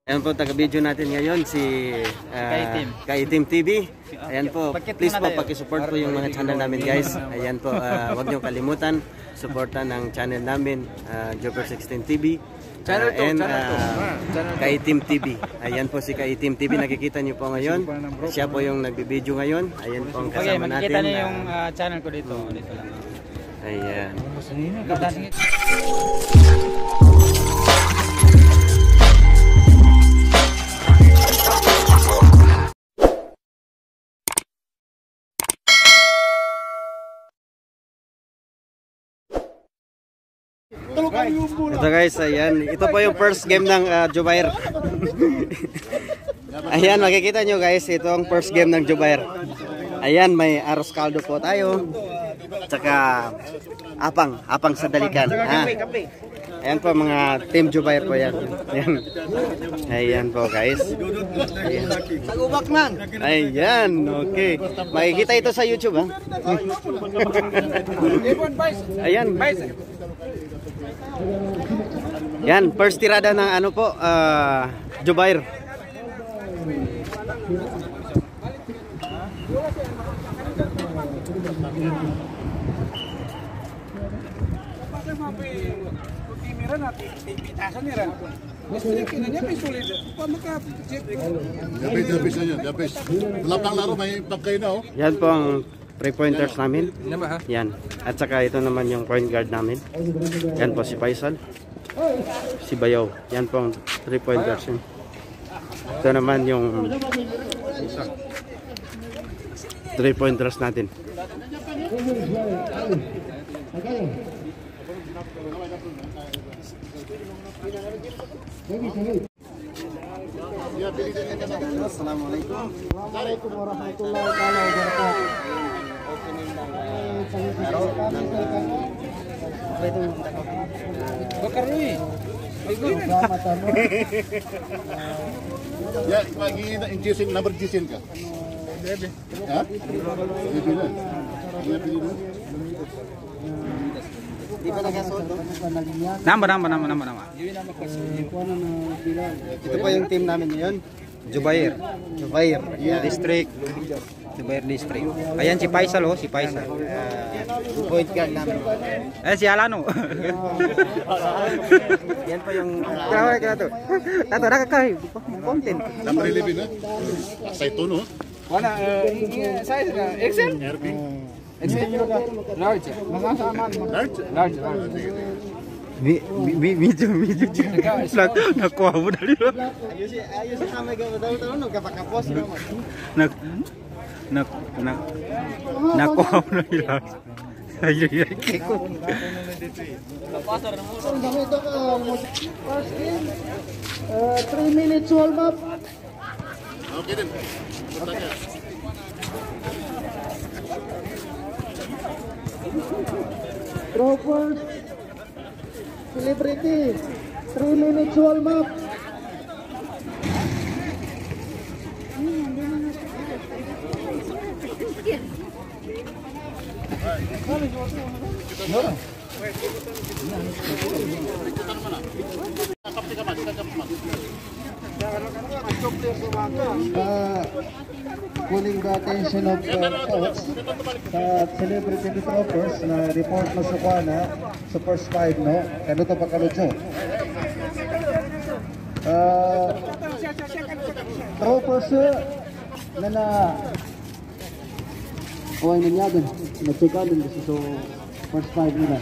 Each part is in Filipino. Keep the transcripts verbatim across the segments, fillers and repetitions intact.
Ayan po, taga-video natin ngayon si uh, Kaitim T V. Ayan po, please po pakisupport po yung mga channel namin guys. Ayan po, uh, huwag niyo kalimutan, supportan ang channel namin, uh, Joker sixteen T V. Uh, and uh, Kaitim T V. Ayan po si Kaitim T V, nakikita niyo po ngayon. Siya po yung nagbi-video ngayon. Ayan po ang kasama natin. Makikita niyo yung uh, channel ko dito. Dito lang. Ayan. Ito guys, ayan. Ito po yung first game ng uh, Jubair. Ayan, makikita nyo guys, ito ang first game ng Jubair. Ayan, may aros kaldo po tayo. Tsaka apang, apang sa dalikan. Ha? Ayan po mga team Jubair po yan. Ayan, ayan po guys. Ayan. Ayan, okay. Makikita ito sa YouTube ha. Ayan. Yan, first tirada ng ano po, uh, Jubair. Yan po ang three pointers namin. Yan. At saka ito naman yung point guard namin. Yan po si Faisal. Si Bayaw. Yan po ang three pointers. Ito naman yung three pointers natin. Assalamualaikum. Waalaikumsalam warahmatullahi wabarakatuh. Bakar Rui. Ya, lagi injection number injection ka. Ha? Di ba nagasuot? Namba, namba, namba, namba, namba. Ito po yung team namin ngayon. Jubair. Jubair. Yeah. District. Jubair District. Ayan si Faisal oh, si Faisal. Uh, point guard namin. Eh si Alano. Yan po yung Grabe ka to. Tato ra kay content. Number eleven ha. Sa ito no. Wala size ka Excel? R P. Excel large. Masama Large. large. Mi mi medyo medyo nak nakuha mo dali lo. ayos si ayos sa kamay ga daw daw no kapakapos no. Nak nak nak nakuha mo na ila. Ay ay ay ko. First game, uh, three minutes warm up. Okay din. Troopers, celebrity, three minutes warm up. Uh, pulling the attention of the coach sa celebrity troopers na report na sa kuana sa first five no kano to pakalutso uh, troopers na na kuha nanyagan nagsugalin kasi so first five nila.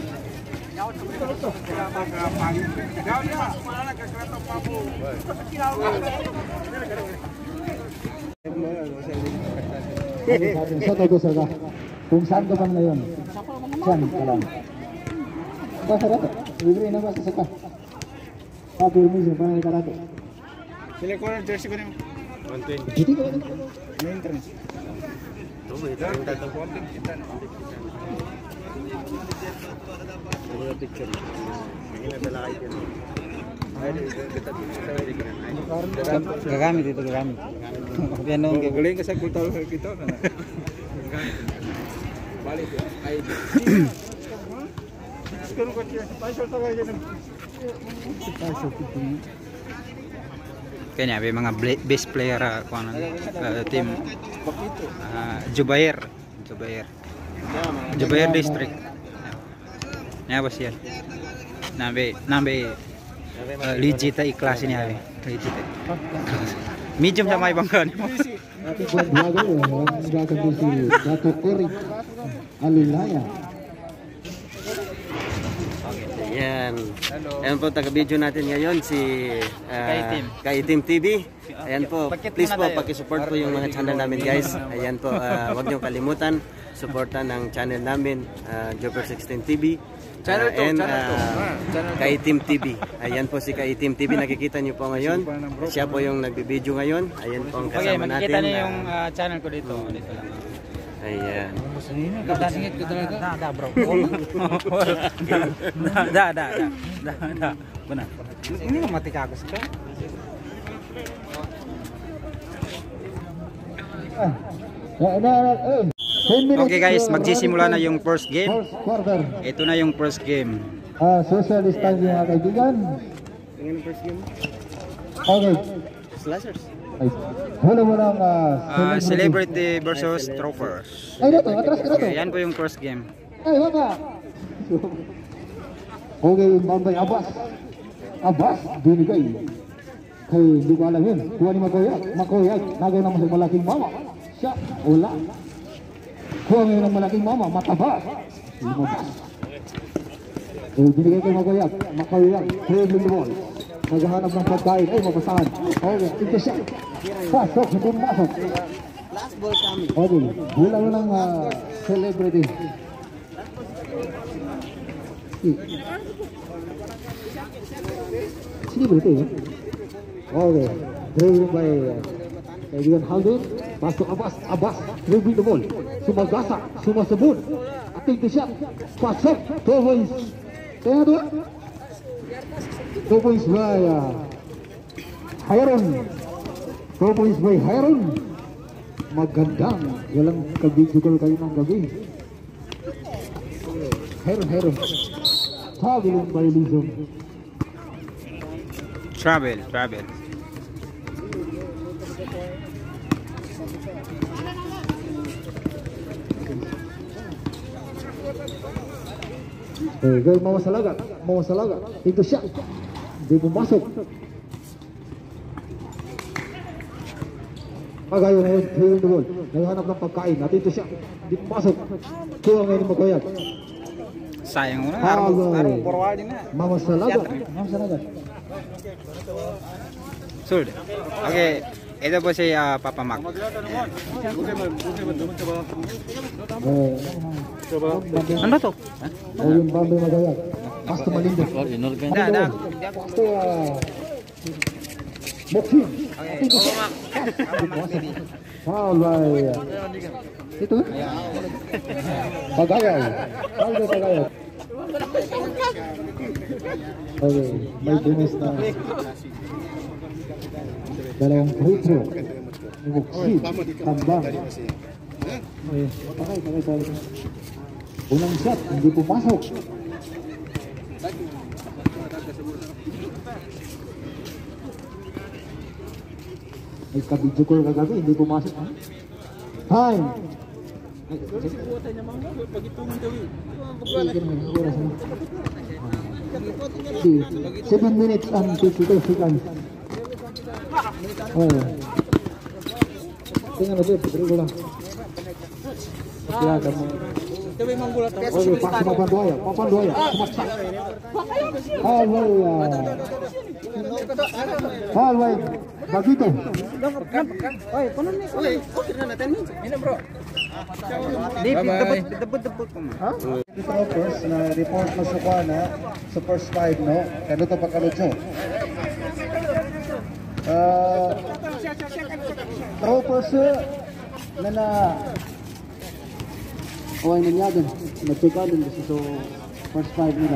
Sa todo sa ka. Kung saan ka bang ngayon? Saan ka lang? Ba sarap. Libre na ba sa saka? Ah, permiso para ni karate. Sila ko ng jersey ko ni one twenty. Dito ka. main trans. Ito ba ito? Ang tatang konting kita. Ano picture? Ini adalah item. Gagamit ito, gagamit. Yan nung galing ka sa kultur kita na. Balik ay. Sekarang ko siya. Pasok sa kanya. Pasok ito. Kanya may mga bla- best player uh, kung ano, uh, team uh, Jubair. Jubair. Jubair District. Nya ba siya? Nabe nabe uh, legit ay klase niya ay. Legit. Medium sa may bangka ni mo. Ating buwan vlogger, ang gagawin si Dato Cory Alilaya. Ayan. Ayan po, taga-video natin ngayon si uh, Kaitim T V. Ayan po, please po, pakisupport po yung mga channel namin guys. Ayan po, uh, huwag niyo kalimutan, supportan ng channel namin, uh, Jobber sixteen T V. Uh, and uh, Kaitim T V. Ayan po si Kaitim T V, nakikita niyo po ngayon. Siya po yung nagbibideo ngayon. Ayan po ang Okay, kasama natin. makikita niyo yung uh, channel ko dito. Dito lang. Ayan. Dadasingit ko talaga. Da, da, bro. Da, da, da. Da, da. Benar. Ini mati kagos ka. Okay guys, magsisimula na yung first game. First quarter. Ito na yung first game. Ah, social distancing mga kaibigan. Tingnan ang first game. Okay. Slashers. Ay, wala mo lang Uh, celebrity versus troopers. Ay, dito, atras ka dito. Okay, yan po yung first game. Ay, wala. Okay, Bambay Abbas. Abbas, binigay. Kay, hindi ko alam yun. Kuha ni Makoyak. Makoyak, nagaw naman sa malaking mama. Siya, wala. Kuha ngayon ng malaking mama, matabas. Lumabas. Eh, binigay kay Makoyak. Makoyak, dribbling the ball. Naghahanap ng pagkain. Ay, mapasahan. Okay, ito siya. Pasok, hindi masok. Last ball kami. Okay, wala mo ng uh, celebrity. Celebrity, eh? Okay, dribbling by uh, kaibigan Haldun. Pasok Abbas, Abbas, dribbling the ball. Sumagasa, sumasabon. Ating the shot. Pasok, two points. Kaya doon. Two points by uh, Hayron. Two points by Hayron. Magandang. Walang kabidyo kayo ng gabi. Hayron, Hayron. Traveling by Lizon. Travel, travel. Eh, gawin mau salaga, mau salaga. Itu siya. Di pumasok. Pagayo ngayon, clear the ball. Naghanap ng pagkain. At ito siya. Di pumasok. Kuha ngayon ng Makoyak. Sayang mo na. Halo. Arong forward na. Mama salaga. Mama salaga. Sul. Okay, ito po si uh, Papa Mac. Eh, Ano to? ayun Bambay Makoyak. Basta malindo. Da, da. Basta Moksin. Okay, Papa Mac. Halo. Itu. Pagayay. Halo pagayay. Okay, may bonus na dalawang free throw. Muksid, tambang. Okay, patay, patay, patay. Unang shot, hindi pumasok. May kabidyo ko kagabi, hindi pumasok. Ha? Time! Seven minutes and fifty-two seconds. Oh. Tingnan natin, putri ko lang. Kaya mo. Okay, pas Papandoya, Papandoya, sumaksak. Halway, halway, bagito. Bye-bye. Debut-debut ko mo. Troopers na report na suka na sa first five, no? Kaluto pa kalutso. Uh, troopers na na o ay nangyagin. Nag-check out din kasi so first five nila.